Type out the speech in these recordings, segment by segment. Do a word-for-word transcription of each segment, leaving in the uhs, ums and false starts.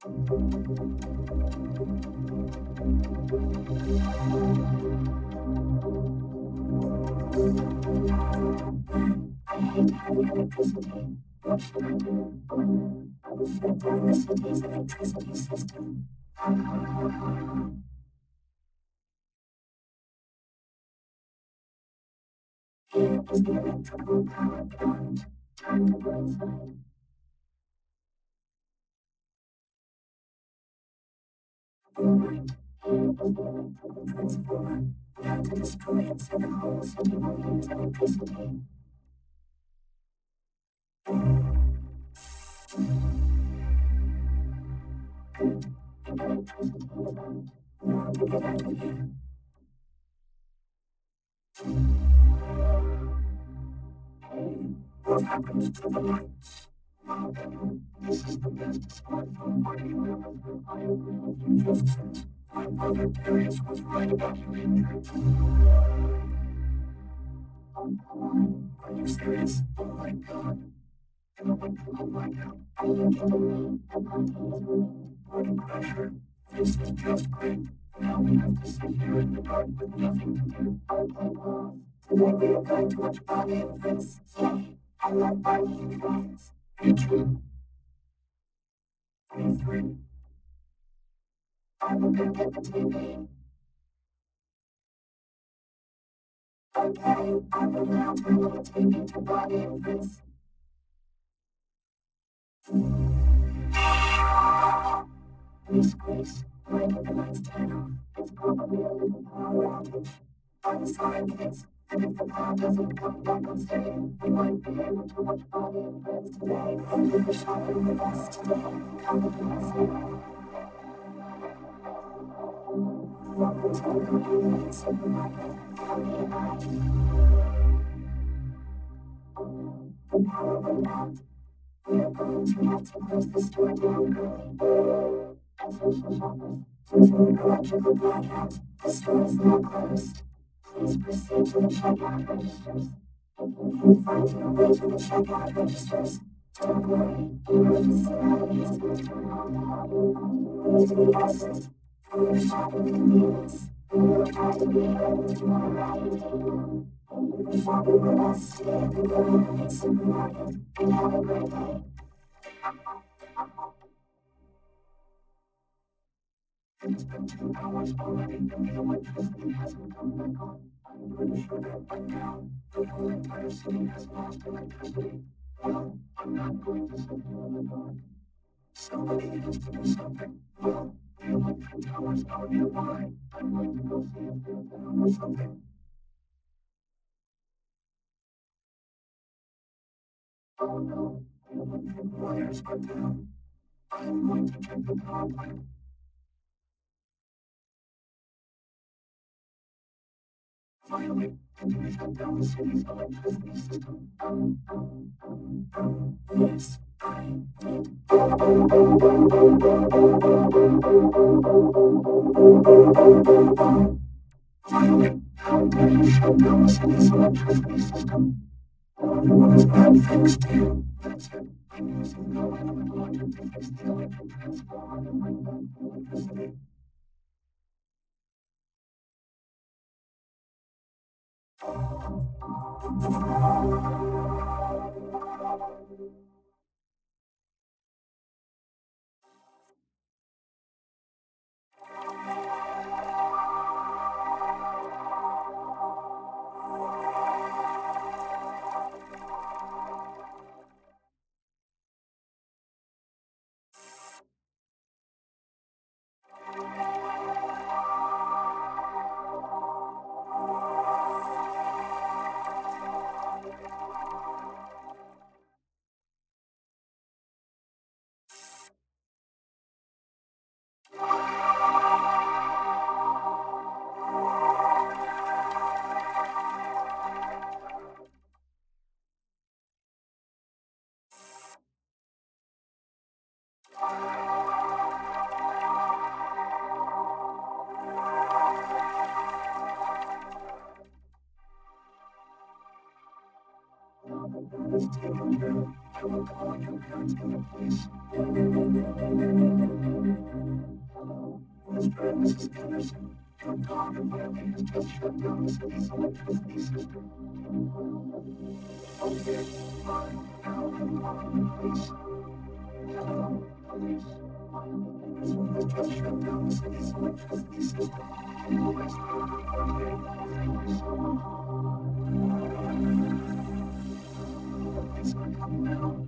I hate having electricity. What should I do? I will shut down the city's electricity system. Ha ha ha ha ha. Here is the electrical power plant. Time to go inside. Alright, here is the electrical transformer. We have to destroy it so the whole city will use electricity. Good. The electricity is out. Now to get out of here. Hey, what happened to the lights? Now then, this is the best smartphone party you ever heard. I agree with you, Justin. My brother Darius was right about you injured. Oh, come on. Are you serious? Oh my god. An electrical blackout. Are you kidding me? The party is ruined. What a crusher. This is just great. Now we have to sit here in the dark with nothing to do. Okay, pause. Today we are going to watch Barney and Friends. Yay! I love Barney and Friends. Me too. Me three. I will go get the T V. Okay, I will now turn the T V to Barney and Friends. Miss Grace, why did the lights turn off? It's probably a little power outage. I'm sorry, kids, and if the power doesn't come back on stream, we won't be able to watch Barney and Friends today. Thank you for shopping with us today. Come with us here. Welcome to the convenience supermarket. Come here, bye. Oh no, the power went out. We are going to have to close the store down early. Attention shoppers, due to an electrical blackout, the store is now closed. Please proceed to the checkout registers. If you can find your way to the checkout registers, don't worry, emergency lighting has been turned on to help you find your way to the exit. For your shopping convenience, we will try to be open tomorrow at eight a m Thank you for shopping with us today at the convenience supermarket, and have a great day. It's been two hours already and the electricity hasn't come back on. I'm pretty sure that by now, the whole entire city has lost electricity. Well, I'm not going to sit here in the dark. Somebody has to do something. Well, the electric towers are nearby. I'm going to go see if they're down or something. Oh no, the electric wires are down. I'm going to check the power plant. Violy, can you shut down the city's electricity system? Um, um, um, um, yes, I did. Violy, how dare you shut down the city's electricity system? Everyone is bad thanks to you. That's it. I'm using no analog logic to fix the electric transformer and bring back the electricity. Now that that is taken care of, I will call your parents and the police. Your God and violated just shut down the city's electricity system. Okay, fine. Now I'm calling the police. Hello, police. They just shut down the city's electricity system. Anyways, okay, thank you so much. The police are coming now.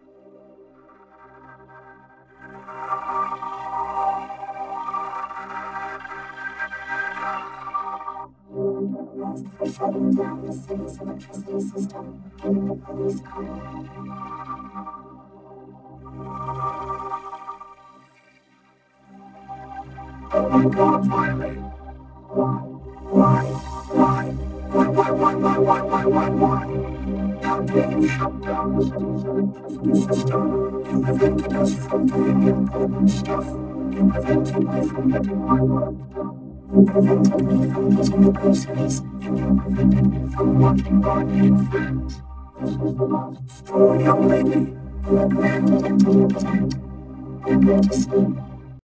For shutting down the city's electricity system, getting the police car. Oh my God, Violy. Why? Why? Why? Why, why, why, why, why, why, why, why? How dare you shut down the city's electricity system? You prevented us from doing important stuff. You prevented me from getting my work done. You prevented me from getting the groceries. And you prevented me from watching Barney and Friends. This was the last straw, young lady. You were granted until you attacked. I'm going to sleep.